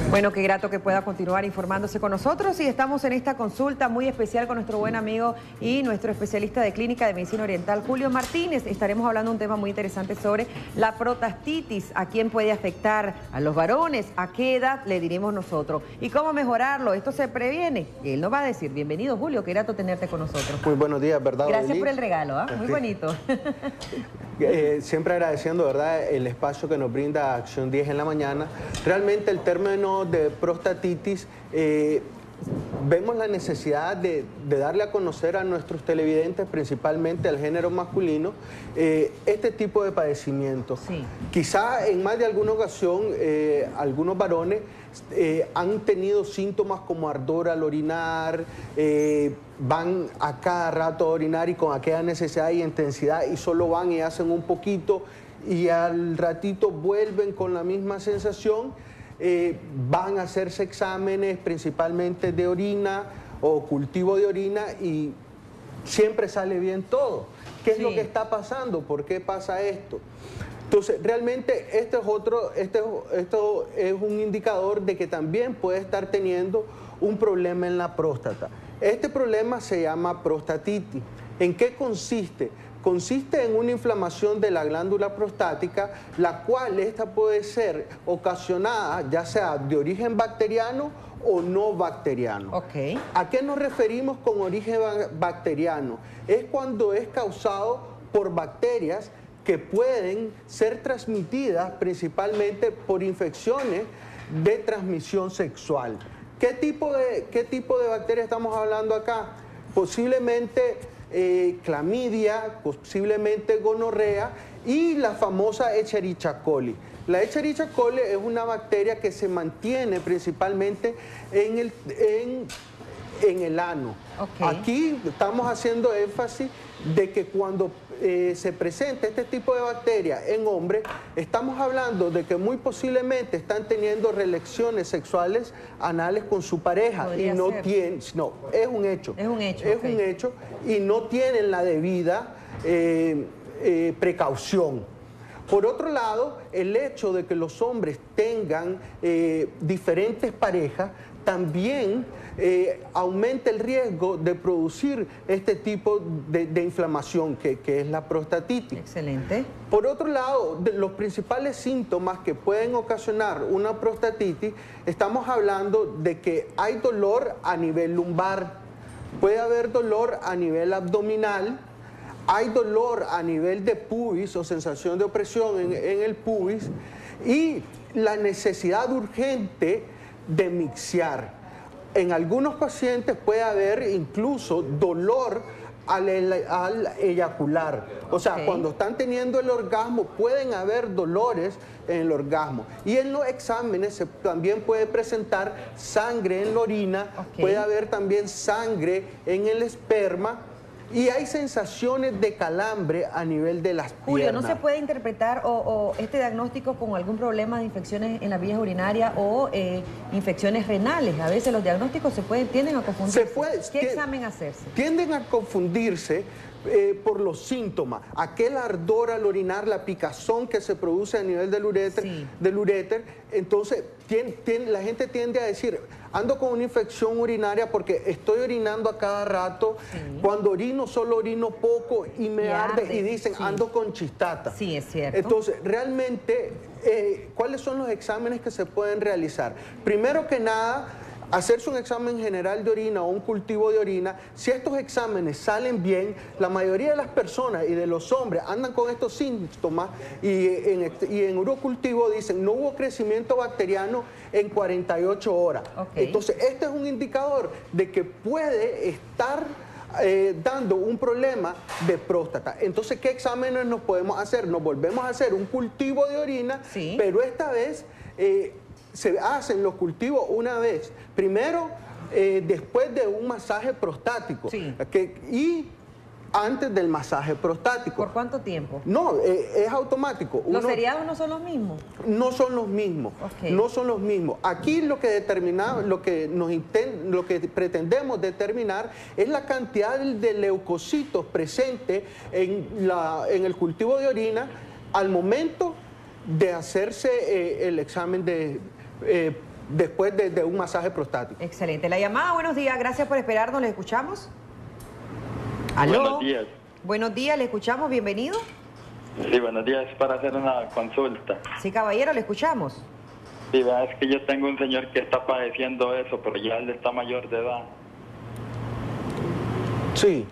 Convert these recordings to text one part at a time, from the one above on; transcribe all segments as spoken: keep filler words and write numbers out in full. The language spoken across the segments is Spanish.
Bueno, qué grato que pueda continuar informándose con nosotros y estamos en esta consulta muy especial con nuestro buen amigo y nuestro especialista de clínica de medicina oriental, Julio Martínez. Estaremos hablando de un tema muy interesante sobre la prostatitis, a quién puede afectar, a los varones, a qué edad le diremos nosotros y cómo mejorarlo. Esto se previene. Él nos va a decir. Bienvenido, Julio, qué grato tenerte con nosotros. Muy buenos días, ¿verdad? Gracias Odilín? por el regalo, ¿eh? Muy bonito. Eh, siempre agradeciendo, ¿verdad?, el espacio que nos brinda Acción diez en la mañana. Realmente el término de prostatitis, eh, vemos la necesidad de, de darle a conocer a nuestros televidentes, principalmente al género masculino, eh, este tipo de padecimiento. Sí. Quizá en más de alguna ocasión, eh, algunos varones eh, han tenido síntomas como ardor al orinar, eh, van a cada rato a orinar y con aquella necesidad y intensidad y solo van y hacen un poquito y al ratito vuelven con la misma sensación. Eh, van a hacerse exámenes principalmente de orina o cultivo de orina y siempre sale bien todo. ¿Qué es Sí. lo que está pasando? ¿Por qué pasa esto? Entonces, realmente este es otro, este, esto es un indicador de que también puede estar teniendo un problema en la próstata. Este problema se llama prostatitis. ¿En qué consiste? Consiste en una inflamación de la glándula prostática, la cual esta puede ser ocasionada ya sea de origen bacteriano o no bacteriano. Ok. ¿A qué nos referimos con origen bacteriano? Es cuando es causado por bacterias que pueden ser transmitidas principalmente por infecciones de transmisión sexual. ¿Qué tipo de, qué tipo de bacterias estamos hablando acá? Posiblemente eh, clamidia, posiblemente gonorrea y la famosa Escherichia coli. La Escherichia coli es una bacteria que se mantiene principalmente en el, en, en el ano. Okay. Aquí estamos haciendo énfasis de que cuando eh, se presenta este tipo de bacteria en hombres, estamos hablando de que muy posiblemente están teniendo relaciones sexuales anales con su pareja. Podría y no ser. tienen, no, es un hecho. Es un hecho, Es ok. un hecho y no tienen la debida eh, eh, precaución. Por otro lado, el hecho de que los hombres tengan eh, diferentes parejas también eh, aumenta el riesgo de producir este tipo de, de inflamación que, que es la prostatitis. Excelente. Por otro lado, de los principales síntomas que pueden ocasionar una prostatitis, estamos hablando de que hay dolor a nivel lumbar, puede haber dolor a nivel abdominal, hay dolor a nivel de pubis o sensación de opresión en, en el pubis y la necesidad urgente de miccionar. En algunos pacientes puede haber incluso dolor al, al eyacular. O sea, Okay. cuando están teniendo el orgasmo pueden haber dolores en el orgasmo. Y en los exámenes se, también puede presentar sangre en la orina, Okay. puede haber también sangre en el esperma. Y hay sensaciones de calambre a nivel de las Julio, piernas. ¿no se puede interpretar o, o este diagnóstico con algún problema de infecciones en las vías urinarias o eh, infecciones renales? A veces los diagnósticos se pueden, tienden a confundirse. Se puede, ¿Qué ti- examen hacerse? Tienden a confundirse eh, por los síntomas. Aquel ardor al orinar, la picazón que se produce a nivel del uréter, Sí. del uréter. Entonces, tien- tien- la gente tiende a decir, ando con una infección urinaria porque estoy orinando a cada rato. Sí. Cuando orino, solo orino poco y me Y arde. arde, Y dicen, sí. ando con chistata. Sí, es cierto. Entonces, realmente, eh, ¿cuáles son los exámenes que se pueden realizar? Primero que nada, hacerse un examen general de orina o un cultivo de orina. Si estos exámenes salen bien, la mayoría de las personas y de los hombres andan con estos síntomas y en, este- y en urocultivo dicen no hubo crecimiento bacteriano en cuarenta y ocho horas. Ok. Entonces, este es un indicador de que puede estar eh, dando un problema de próstata. Entonces, ¿qué exámenes nos podemos hacer? Nos volvemos a hacer un cultivo de orina, Sí. pero esta vez eh, se hacen los cultivos una vez. Primero, eh, después de un masaje prostático. Sí. Que, y antes del masaje prostático. ¿Por cuánto tiempo? No, eh, es automático. ¿Los Uno- seriados no son los mismos? no son los mismos, Ok. no son los mismos. Aquí lo que determinamos, lo que nos inten- lo que pretendemos determinar es la cantidad de leucocitos presentes en, la, en el cultivo de orina al momento de hacerse eh, el examen de, eh, después de, de un masaje prostático. Excelente. La llamada, buenos días, gracias por esperarnos, ¿le escuchamos? ¿Aló? Buenos días. Buenos días, le escuchamos, bienvenido. Sí, buenos días, es para hacer una consulta. Sí, caballero, le escuchamos. Sí, ¿verdad? Es que yo tengo un señor que está padeciendo eso, pero ya él está mayor de edad. Sí.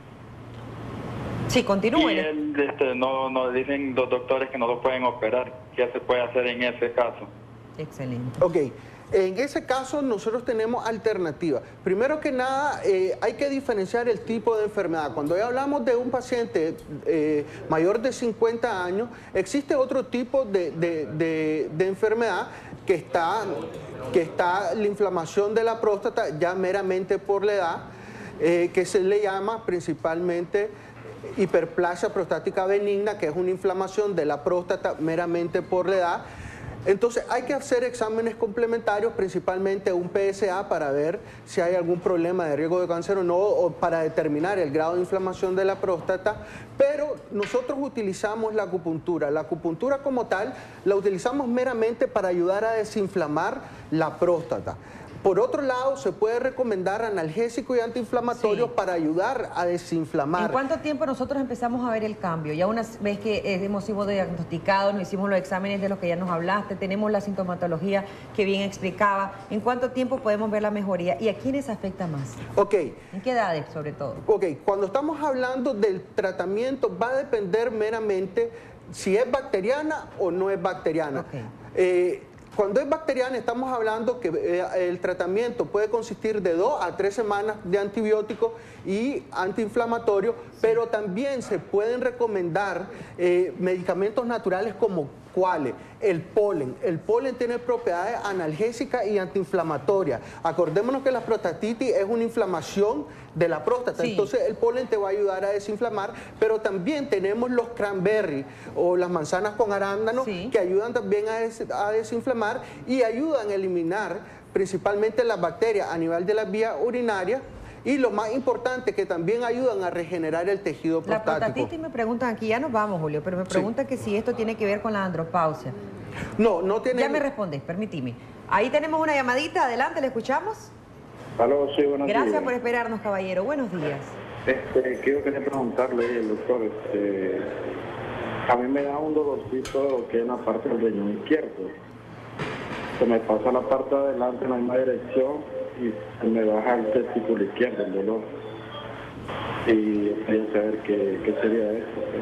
Sí, continúe. Y él, este, no, no, dicen los doctores que no lo pueden operar. ¿Qué se puede hacer en ese caso? Excelente. Ok. En ese caso nosotros tenemos alternativas. Primero que nada, eh, hay que diferenciar el tipo de enfermedad. Cuando ya hablamos de un paciente eh, mayor de cincuenta años, existe otro tipo de, de, de, de enfermedad que está, que está la inflamación de la próstata ya meramente por la edad, eh, que se le llama principalmente hiperplasia prostática benigna, que es una inflamación de la próstata meramente por la edad. Entonces hay que hacer exámenes complementarios, principalmente un P S A, para ver si hay algún problema de riesgo de cáncer o no, o para determinar el grado de inflamación de la próstata. Pero nosotros utilizamos la acupuntura. La acupuntura como tal la utilizamos meramente para ayudar a desinflamar la próstata. Por otro lado, se puede recomendar analgésicos y antiinflamatorios, sí, para ayudar a desinflamar. ¿En cuánto tiempo nosotros empezamos a ver el cambio? Ya una vez que hemos sido diagnosticados, nos hicimos los exámenes de los que ya nos hablaste, tenemos la sintomatología que bien explicaba, ¿en cuánto tiempo podemos ver la mejoría? ¿Y a quiénes afecta más? Ok. ¿En qué edades, sobre todo? Ok, cuando estamos hablando del tratamiento, va a depender meramente si es bacteriana o no es bacteriana. Okay. Eh, Cuando es bacteriana, estamos hablando que eh, el tratamiento puede consistir de dos a tres semanas de antibiótico y antiinflamatorio, sí, pero también se pueden recomendar eh, medicamentos naturales como ¿cuáles? El polen. El polen tiene propiedades analgésicas y antiinflamatorias. Acordémonos que la prostatitis es una inflamación de la próstata, sí, entonces el polen te va a ayudar a desinflamar, pero también tenemos los cranberries o las manzanas con arándanos, sí, que ayudan también a, des a desinflamar y ayudan a eliminar principalmente las bacterias a nivel de las vías urinarias. Y lo más importante, que también ayudan a regenerar el tejido prostático. La prostatitis me preguntan aquí, ya nos vamos, Julio, pero me preguntan, sí, que si esto tiene que ver con la andropausia. No, no tiene... Ya me respondes, permitime. Ahí tenemos una llamadita, adelante, ¿le escuchamos? Aló, sí, buenos días. Gracias por esperarnos, caballero. Buenos días. Este, quiero quería preguntarle, doctor, este, a mí me da un dolorcito que es en la parte del riñón izquierdo. Se me pasa la parte de adelante en la misma dirección y se me baja el testículo izquierdo, el dolor. Y quería saber qué, qué sería eso. Pues.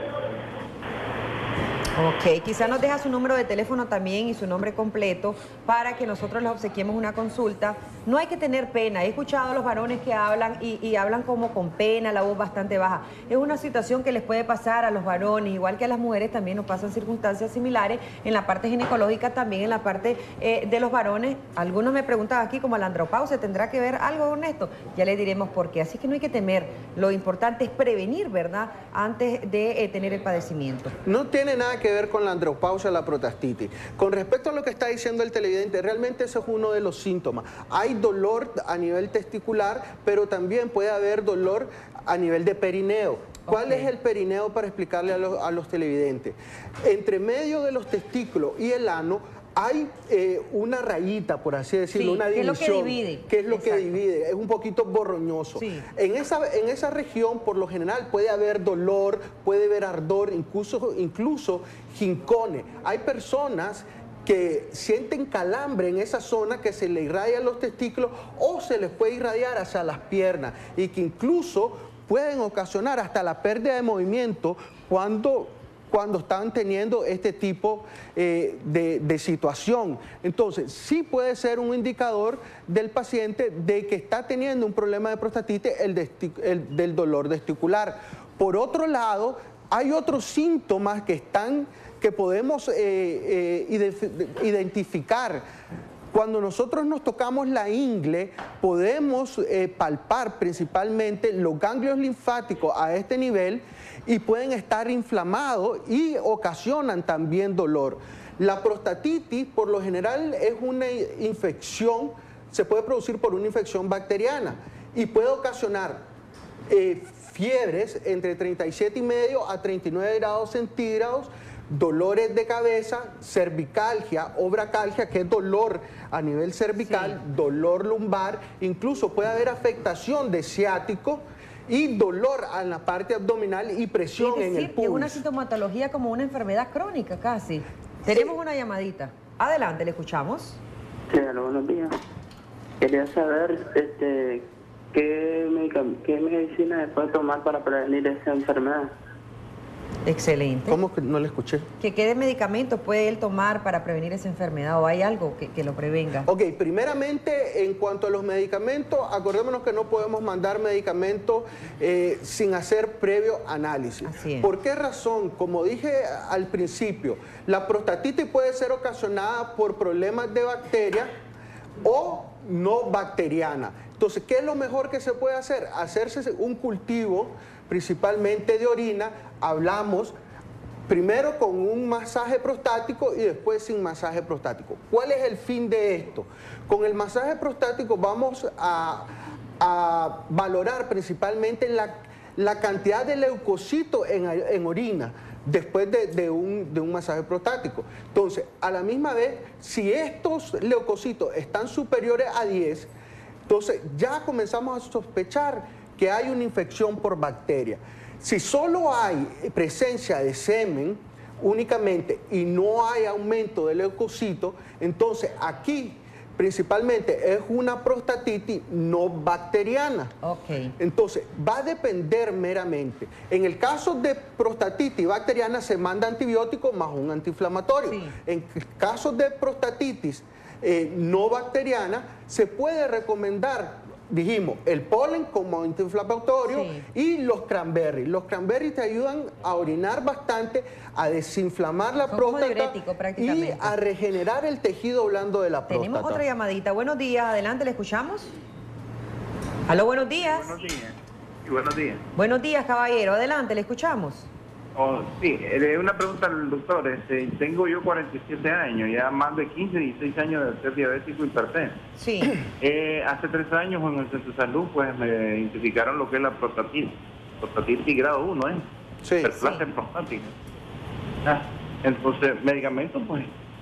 Ok, quizá nos deja su número de teléfono también y su nombre completo para que nosotros les obsequiemos una consulta. No hay que tener pena. He escuchado a los varones que hablan y, y hablan como con pena, la voz bastante baja. Es una situación que les puede pasar a los varones, igual que a las mujeres también nos pasan circunstancias similares en la parte ginecológica, también en la parte eh, de los varones. Algunos me preguntan aquí como la andropausia, ¿tendrá que ver algo con esto? Ya les diremos por qué. Así que no hay que temer. Lo importante es prevenir, ¿verdad?, antes de eh, tener el padecimiento. No tiene nada que ver con la andropausia, la prostatitis. Con respecto a lo que está diciendo el televidente, realmente ese es uno de los síntomas. Hay dolor a nivel testicular, pero también puede haber dolor a nivel de perineo. ¿Cuál okay. es el perineo, para explicarle a los, a los televidentes? Entre medio de los testículos y el ano hay eh, una rayita, por así decirlo, sí, una división. ¿Qué es lo que divide? ¿Qué es lo Exacto. que divide? Es un poquito borroñoso. Sí. En, esa, en esa región, por lo general, puede haber dolor, puede haber ardor, incluso, incluso jincones. Hay personas que sienten calambre en esa zona, que se le irradian los testículos o se les puede irradiar hacia las piernas y que incluso pueden ocasionar hasta la pérdida de movimiento cuando... cuando están teniendo este tipo eh, de, de situación. Entonces, sí puede ser un indicador del paciente de que está teniendo un problema de prostatitis, el, de, el del dolor testicular. Por otro lado, hay otros síntomas que, están, que podemos eh, eh, identificar. Cuando nosotros nos tocamos la ingle, podemos eh, palpar principalmente los ganglios linfáticos a este nivel y pueden estar inflamados y ocasionan también dolor. La prostatitis, por lo general, es una infección, se puede producir por una infección bacteriana y puede ocasionar eh, fiebres entre treinta y siete y medio a treinta y nueve grados centígrados, dolores de cabeza, cervicalgia, obracalgia, que es dolor a nivel cervical, sí. dolor lumbar, incluso puede haber afectación de ciático y dolor en la parte abdominal y presión es decir, en el pulso. Es una sintomatología como una enfermedad crónica casi. Tenemos sí. una llamadita. Adelante, le escuchamos. Sí, hola, buenos días. Quería saber este, qué, qué medicina se puede tomar para prevenir esa enfermedad. Excelente. ¿Cómo que no le escuché? ¿Qué, qué medicamentos puede él tomar para prevenir esa enfermedad o hay algo que, que lo prevenga? Ok, primeramente en cuanto a los medicamentos, acordémonos que no podemos mandar medicamentos eh, sin hacer previo análisis. Así es. ¿Por qué razón? Como dije al principio, la prostatitis puede ser ocasionada por problemas de bacteria o no bacteriana. Entonces, ¿qué es lo mejor que se puede hacer? Hacerse un cultivo principalmente de orina. Hablamos primero con un masaje prostático y después sin masaje prostático. ¿Cuál es el fin de esto? Con el masaje prostático vamos a, a valorar principalmente la, la cantidad de leucocitos en, en orina después de, de, un, de un masaje prostático. Entonces, a la misma vez, si estos leucocitos están superiores a diez, entonces ya comenzamos a sospechar que hay una infección por bacteria. Si solo hay presencia de semen únicamente y no hay aumento de leucocitos, entonces aquí principalmente es una prostatitis no bacteriana. Okay. Entonces va a depender meramente. En el caso de prostatitis bacteriana se manda antibiótico más un antiinflamatorio. Sí. En casos de prostatitis eh, no bacteriana se puede recomendar, dijimos, el polen como antiinflamatorio sí. y los cranberries. Los cranberries te ayudan a orinar bastante, a desinflamar la Son próstata y a regenerar el tejido blando de la próstata. Tenemos otra llamadita. Buenos días, adelante, ¿le escuchamos? Aló, buenos días. Buenos días. Y buenos días. Buenos días, caballero, adelante, ¿le escuchamos? Oh, sí, eh, una pregunta al doctor. Este, tengo yo cuarenta y siete años, ya más de quince, dieciséis años de ser diabético hipertenso. Sí. Eh, hace tres años en el centro de salud pues me identificaron lo que es la prostatitis. Prostatitis grado uno, ¿eh? Sí. Hiperplasia sí. prostática. Ah, entonces, medicamentos pues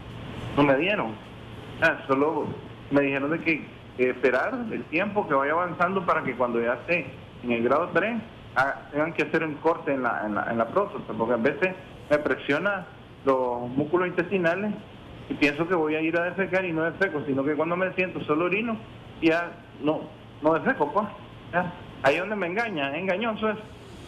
no me dieron. Ah, solo me dijeron de que, que esperar el tiempo que vaya avanzando para que cuando ya esté en el grado tres tengan que hacer un corte en la, en la, en la próstata, porque a veces me presiona los músculos intestinales y pienso que voy a ir a defecar y no defeco, sino que cuando me siento solo orino y ya no, no defeco, pues. ¿Ya? Ahí es donde me engaña, es engañoso eso.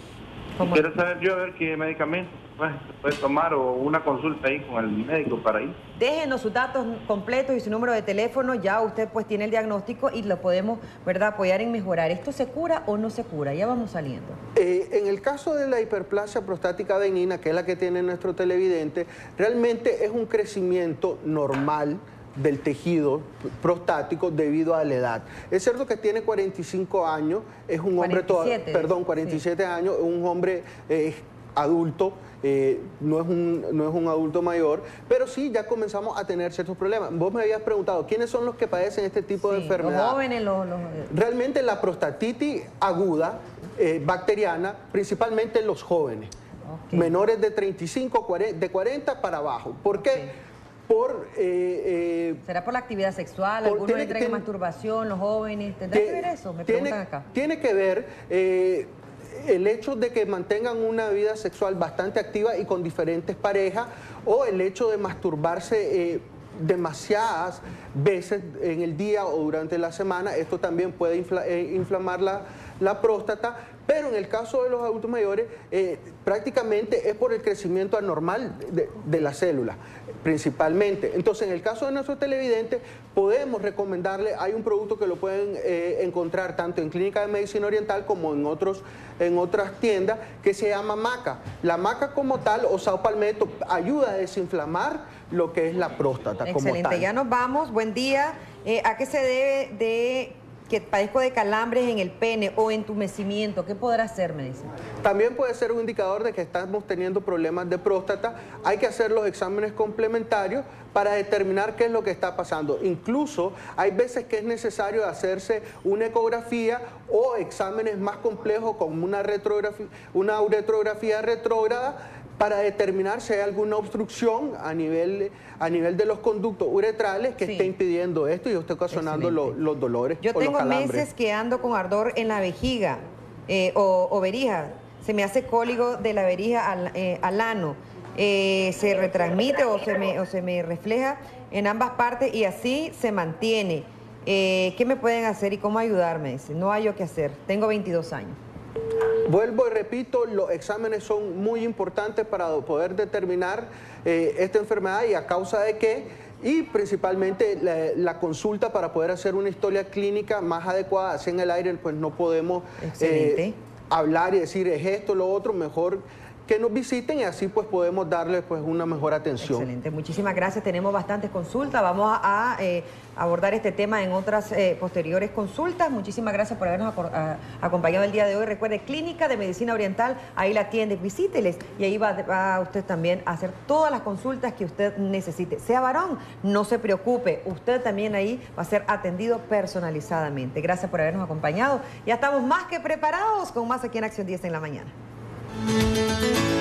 Quiero saber yo a ver qué medicamentos pues, se puede tomar o una consulta ahí con el médico para ir. Déjenos sus datos completos y su número de teléfono, ya usted pues tiene el diagnóstico y lo podemos, ¿verdad?, apoyar en mejorar. ¿Esto se cura o no se cura? Ya vamos saliendo. Eh, en el caso de la hiperplasia prostática benigna, que es la que tiene nuestro televidente, realmente es un crecimiento normal del tejido prostático debido a la edad. Es cierto que tiene cuarenta y cinco años, es un hombre, todavía, perdón, cuarenta y siete sí. años, un hombre eh, adulto, eh, no, es un, no es un adulto mayor, pero sí ya comenzamos a tener ciertos problemas. Vos me habías preguntado, ¿quiénes son los que padecen este tipo sí, de enfermedad? Los jóvenes, los... los... Realmente la prostatitis aguda, eh, bacteriana, principalmente en los jóvenes, okay. menores de treinta y cinco, de cuarenta para abajo. ¿Por qué? Okay. Por, eh, eh, ¿Será por la actividad sexual? ¿Algunos entran en masturbación, los jóvenes? ¿Tendrá que ver eso? Me tiene, preguntan acá. Tiene que ver eh, el hecho de que mantengan una vida sexual bastante activa y con diferentes parejas, o el hecho de masturbarse eh, demasiadas veces en el día o durante la semana. Esto también puede infla, eh, inflamar la, la próstata. Pero en el caso de los adultos mayores, eh, prácticamente es por el crecimiento anormal de, de la célula, principalmente. Entonces, en el caso de nuestros televidentes, podemos recomendarle, hay un producto que lo pueden eh, encontrar tanto en Clínica de Medicina Oriental como en, otros, en otras tiendas, que se llama maca. La maca como tal, o sao palmetto, ayuda a desinflamar lo que es la próstata. Excelente, como tal. Ya nos vamos. Buen día. Eh, ¿A qué se debe de que padezco de calambres en el pene o entumecimiento? ¿Qué podrá hacer, me dice? También puede ser un indicador de que estamos teniendo problemas de próstata. Hay que hacer los exámenes complementarios para determinar qué es lo que está pasando. Incluso hay veces que es necesario hacerse una ecografía o exámenes más complejos como una retrografía, una uretrografía retrógrada, para determinar si hay alguna obstrucción a nivel, a nivel de los conductos uretrales que Sí. esté impidiendo esto y esté ocasionando lo- los dolores Yo o los tengo calambres. meses que ando con ardor en la vejiga eh, o, o verija. Se me hace cólico de la verija al, eh, al ano. Eh, se retransmite o se, me, o se me refleja en ambas partes y así se mantiene. Eh, ¿Qué me pueden hacer y cómo ayudarme? Dice, no hay yo qué hacer. Tengo veintidós años. Vuelvo y repito, los exámenes son muy importantes para poder determinar eh, esta enfermedad y a causa de qué, y principalmente la, la consulta para poder hacer una historia clínica más adecuada. Así en el aire pues no podemos Excelente. eh, hablar y decir es esto, lo otro, mejor que nos visiten y así pues podemos darles pues una mejor atención. Excelente, muchísimas gracias. Tenemos bastantes consultas. Vamos a, a, eh, abordar este tema en otras eh, posteriores consultas. Muchísimas gracias por habernos acor- a- acompañado el día de hoy. Recuerde, Clínica de Medicina Oriental, ahí la atiende, visíteles y ahí va, va usted también a hacer todas las consultas que usted necesite. Sea varón, no se preocupe, usted también ahí va a ser atendido personalizadamente. Gracias por habernos acompañado. Ya estamos más que preparados con más aquí en Acción diez en la mañana.